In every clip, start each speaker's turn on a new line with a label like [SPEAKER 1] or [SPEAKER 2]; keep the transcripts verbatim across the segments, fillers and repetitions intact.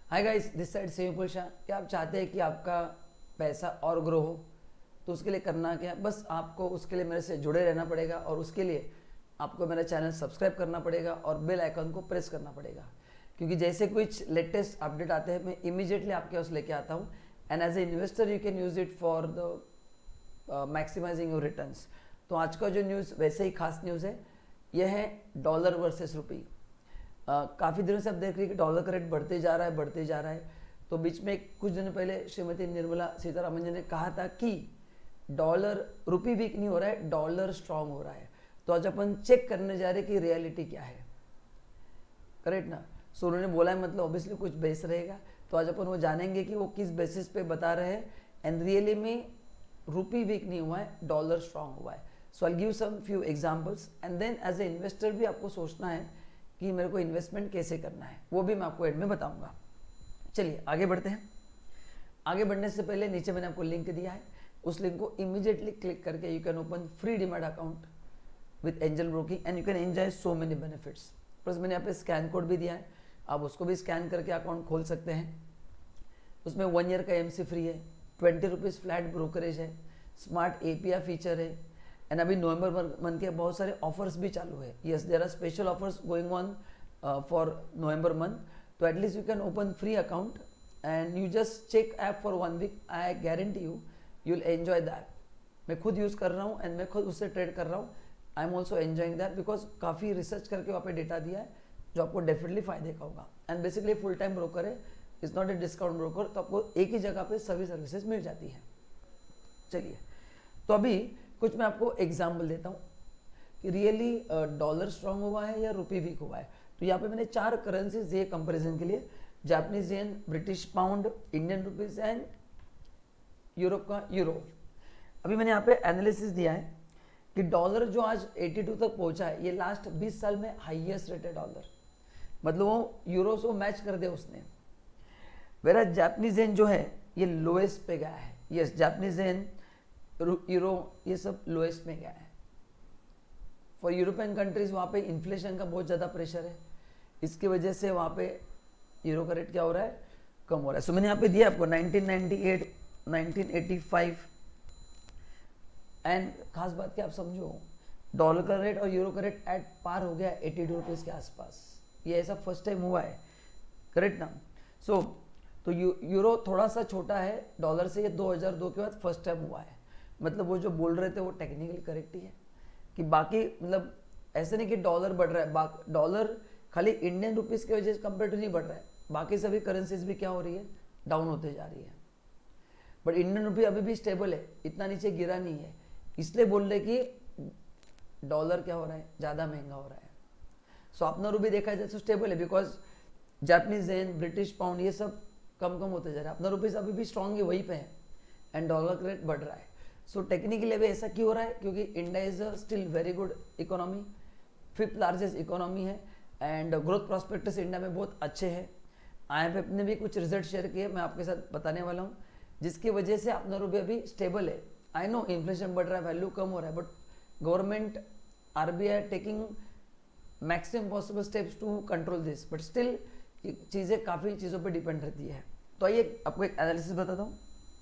[SPEAKER 1] Hi guys, this side से शाह। क्या आप चाहते हैं कि आपका पैसा और ग्रो हो? तो उसके लिए करना क्या है, बस आपको उसके लिए मेरे से जुड़े रहना पड़ेगा और उसके लिए आपको मेरा चैनल सब्सक्राइब करना पड़ेगा और बेल आइकन को प्रेस करना पड़ेगा, क्योंकि जैसे कुछ लेटेस्ट अपडेट आते हैं मैं इमीडिएटली आपके पास लेके आता हूँ। And as a investor you can use it for the maximising your returns. तो आज का जो न्यूज़ वैसे ही खास न्यूज़ है, यह है डॉलर वर्सेस रुपी। काफ़ी दिनों से आप देख रहे हैं कि डॉलर का रेट बढ़ते जा रहा है बढ़ते जा रहा है। तो बीच में कुछ दिन पहले श्रीमती निर्मला सीतारामन जी ने कहा था कि डॉलर रुपी वीक नहीं हो रहा है, डॉलर स्ट्रांग हो रहा है। तो आज अपन चेक करने जा रहे हैं कि रियलिटी क्या है, करेक्ट ना। सो उन्होंने बोला है, मतलब ऑब्वियसली कुछ बेस रहेगा। तो आज अपन वो जानेंगे कि वो किस बेसिस पे बता रहे हैं। एंड रियली में रुपी वीक नहीं हुआ है, डॉलर स्ट्रांग हुआ है। So I give some few examples and then as a investor भी आपको सोचना है कि मेरे को इन्वेस्टमेंट कैसे करना है, वो भी मैं आपको एड में बताऊंगा। चलिए आगे बढ़ते हैं। आगे बढ़ने से पहले नीचे मैंने आपको लिंक दिया है, उस लिंक को इमीडिएटली क्लिक करके you can open free demat account with Angel Broking and you can enjoy so many benefits. Plus मैंने यहाँ पे स्कैन कोड भी दिया है, आप उसको भी स्कैन करके अकाउंट खोल सकते हैं। उसमें वन ईयर का एमसी फ्री है, ट्वेंटी रुपीज़ फ्लैट ब्रोकरेज है, स्मार्ट एपीआई फीचर है। एंड अभी नवंबर मंथ के बहुत सारे ऑफर्स भी चालू है। Yes, there are special offers going on for November month. तो at least you can open free account and you just check app for one week. I guarantee you you will enjoy that. मैं खुद use कर रहा हूँ and मैं खुद उससे trade कर रहा हूँ। I am also enjoying that because काफ़ी रिसर्च करके वहाँ पे डेटा दिया है जो आपको डेफिनेटली फायदे का होगा। And basically full time broker है, it's not a discount broker. तो आपको एक ही जगह पे सभी सर्विसेज मिल जाती है। चलिए, तो अभी कुछ मैं आपको एग्जाम्पल देता हूँ कि रियली डॉलर स्ट्रांग हुआ है या रुपी वीक हुआ है। तो यहाँ पे मैंने चार करेंसीज दिए कंपैरिजन के लिए, Japanese yen, British pound, Indian rupees and Europe का यूरो। अभी मैंने यहाँ पे एनालिसिस दिया है कि डॉलर जो आज बयासी तक पहुंचा है, ये लास्ट बीस साल में हाईएस्ट रेट है डॉलर, मतलब वो यूरो से मैच कर दिया उसने। वेरा जापानीज येन जो है ये लोएस्ट पे गया है। यस, जापानीज येन, यूरो, ये सब लोएस्ट में गया है। फॉर यूरोपियन कंट्रीज वहाँ पे इन्फ्लेशन का बहुत ज़्यादा प्रेशर है, इसकी वजह से वहाँ पे यूरो का रेट क्या हो रहा है, कम हो रहा है। सो so, मैंने यहाँ पे दिया आपको nineteen ninety eight, nineteen eighty five. And खास बात क्या आप समझो, डॉलर का रेट और यूरो का रेट एट पार हो गया एटी टू रुपीज़ के आसपास। ये ऐसा फर्स्ट टाइम हुआ है, करेक्ट ना। सो so, तो यू, यूरो थोड़ा सा छोटा है डॉलर से, ये दो हज़ार दो के बाद फर्स्ट टाइम हुआ है। मतलब वो जो बोल रहे थे वो टेक्निकली करेक्ट ही है कि बाकी, मतलब ऐसे नहीं कि डॉलर बढ़ रहा है, डॉलर खाली इंडियन रुपीस की वजह से कंपेयर टू नहीं बढ़ रहा है, बाकी सभी करेंसीज भी क्या हो रही है, डाउन होते जा रही है। बट इंडियन रुपी अभी भी स्टेबल है, इतना नीचे गिरा नहीं है। इसलिए बोल रहे कि डॉलर क्या हो रहा है, ज़्यादा महंगा हो रहा है। सो so, अपना रुपी देखा जाए तो स्टेबल है, because Japanese yen, British pound ये सब कम कम होते जा रहा है। अपना रुपीस अभी भी स्ट्रांग है, वहीं पे है एंड डॉलर का रेट बढ़ रहा है। सो टेक्निकली अभी ऐसा क्यों हो रहा है, क्योंकि India is still very good economy, fifth largest economy है एंड ग्रोथ प्रोस्पेक्टस इंडिया में बहुत अच्छे हैं। आईएमएफ ने भी कुछ रिजल्ट शेयर किए, मैं आपके साथ बताने वाला हूँ, जिसकी वजह से अपना रुपये अभी स्टेबल है। आई नो इन्फ्लेशन बढ़ रहा है, वैल्यू कम हो रहा है, but government, RBI taking maximum possible steps to control this, but still चीज़ें काफ़ी चीज़ों पर डिपेंड रहती है। तो आइए आपको एक एनालिसिस बताता हूँ।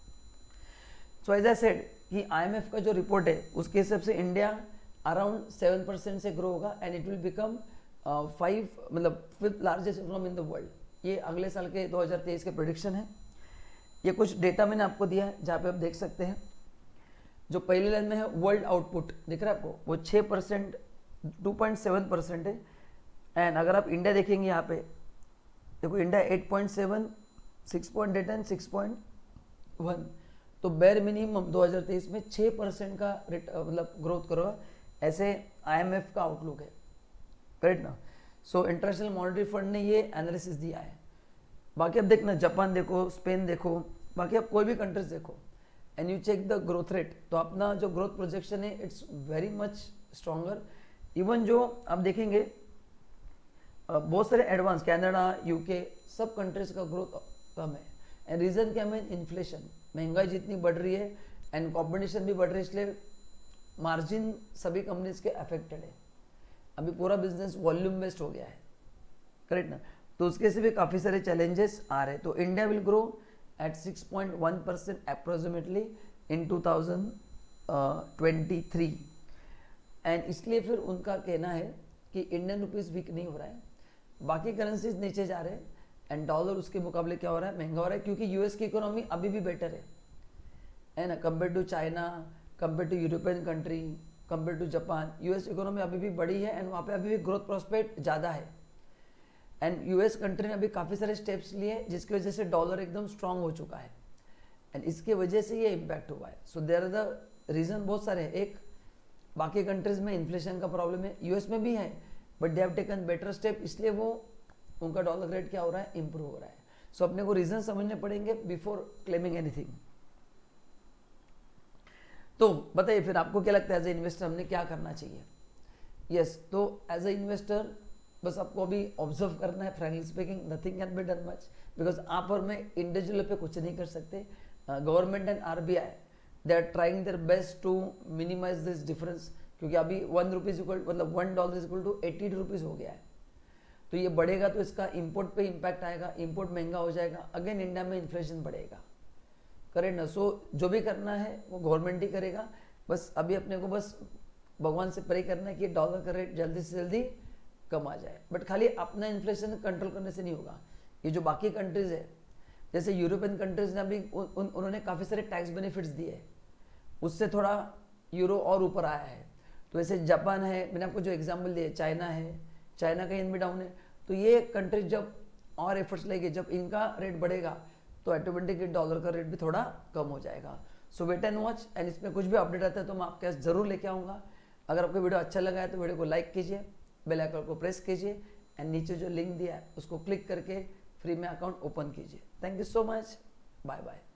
[SPEAKER 1] सो एज आई सेड कि आईएमएफ का जो रिपोर्ट है उसके हिसाब से इंडिया अराउंड सेवन परसेंट से ग्रो होगा and it will become five, मतलब fifth largest economy in the world. ये अगले साल के दो हज़ार तेईस के प्रेडिक्शन है। ये कुछ डेटा मैंने आपको दिया है जहाँ पे आप देख सकते हैं। जो पहली लाइन में है वर्ल्ड आउटपुट दिख रहा है आपको, वो छः percent two point seven percent है। एंड अगर आप इंडिया देखेंगे यहाँ पे देखो, India eight point seven, six point eight and six point one. तो बेर मिनिमम दो हज़ार तेईस में छः परसेंट का रेट मतलब ग्रोथ करोगा, ऐसे आईएमएफ का आउटलुक है, करेक्ट ना। सो इंटरनेशनल मॉनेटरी फंड ने ये एनालिसिस दिया है। बाकी आप देखना, जापान देखो, स्पेन देखो, बाकी आप कोई भी कंट्रीज देखो and you check the growth rate, तो अपना जो ग्रोथ प्रोजेक्शन है it's very much stronger. Even जो आप देखेंगे बहुत सारे एडवांस, कनाडा, यूके, सब कंट्रीज का ग्रोथ कम है। एंड रीजन क्या है, इन्फ्लेशन, महंगाई जितनी बढ़ रही है एंड कॉम्पिटिशन भी बढ़ रही है, इसलिए मार्जिन सभी कंपनीज के अफेक्टेड है। अभी पूरा बिजनेस वॉल्यूम बेस्ड हो गया है, करेक्ट ना। तो उसके से भी काफ़ी सारे चैलेंजेस आ रहे हैं। तो India will grow at six point one percent approximately in two thousand twenty three. And इसलिए फिर उनका कहना है कि इंडियन रुपीज़ वीक नहीं हो रहा है, बाकी करेंसीज नीचे जा रहे हैं एंड डॉलर उसके मुकाबले क्या हो रहा है, महंगा हो रहा है, क्योंकि यूएस की इकोनॉमी अभी भी बेटर है है ना, compare to China, compare to European country, compare to Japan. US economy अभी भी बड़ी है एंड वहाँ पे अभी भी ग्रोथ प्रोस्पेक्ट ज़्यादा है। एंड यूएस कंट्री ने अभी काफ़ी सारे स्टेप्स लिए जिसकी वजह से डॉलर एकदम स्ट्रांग हो चुका है एंड इसके वजह से ये इम्पैक्ट हुआ है। So there are the reason बहुत सारे हैं। एक, बाकी कंट्रीज में इन्फ्लेशन का प्रॉब्लम है, यूएस में भी है, but they have taken better step, इसलिए वो उनका डॉलर रेट क्या हो रहा है, इंप्रूव हो रहा है। सो so, अपने को रीज़न समझने पड़ेंगे बिफोर क्लेमिंग एनीथिंग। तो बताइए फिर आपको क्या लगता है एज ए इन्वेस्टर हमने क्या करना चाहिए? यस yes, तो एज ए इन्वेस्टर बस आपको अभी ऑब्जर्व करना है। Frankly speaking nothing can be done much, because आप और मैं इंडिविजुअल पे कुछ नहीं कर सकते। Government and RBI they are trying their best to minimize this difference, क्योंकि अभी वन रुपीज इक्वल मतलब one dollar equal to eighty rupees हो गया है। तो ये बढ़ेगा तो इसका इंपोर्ट पे इम्पैक्ट आएगा, इंपोर्ट महंगा हो जाएगा, अगेन इंडिया में इन्फ्लेशन बढ़ेगा, करेक्ट ना। सो जो भी करना है वो गवर्नमेंट ही करेगा। बस अभी अपने को बस भगवान से प्रे करना है कि डॉलर का रेट जल्दी से जल्दी कम आ जाए। बट खाली अपना इन्फ्लेशन कंट्रोल करने से नहीं होगा। ये जो बाकी कंट्रीज है, जैसे यूरोपियन कंट्रीज ने अभी उन, उन, उन्होंने काफ़ी सारे टैक्स बेनिफिट्स दिए हैं, उससे थोड़ा यूरो और ऊपर आया है। तो वैसे जापान है, मैंने आपको जो एग्जाम्पल दिए, चाइना है, चाइना का इन भी डाउन है। तो ये कंट्रीज जब और एफर्ट्स लेंगे, जब इनका रेट बढ़ेगा तो ऑटोमेटिकली डॉलर का रेट भी थोड़ा कम हो जाएगा। So wait and watch, and इसमें कुछ भी अपडेट आता है तो मैं आपके पास जरूर लेके आऊँगा। अगर आपको वीडियो अच्छा लगा है तो वीडियो को लाइक कीजिए, बेल आइकन को प्रेस कीजिए एंड नीचे जो लिंक दिया है उसको क्लिक करके फ्री में अकाउंट ओपन कीजिए। Thank you so much, bye bye.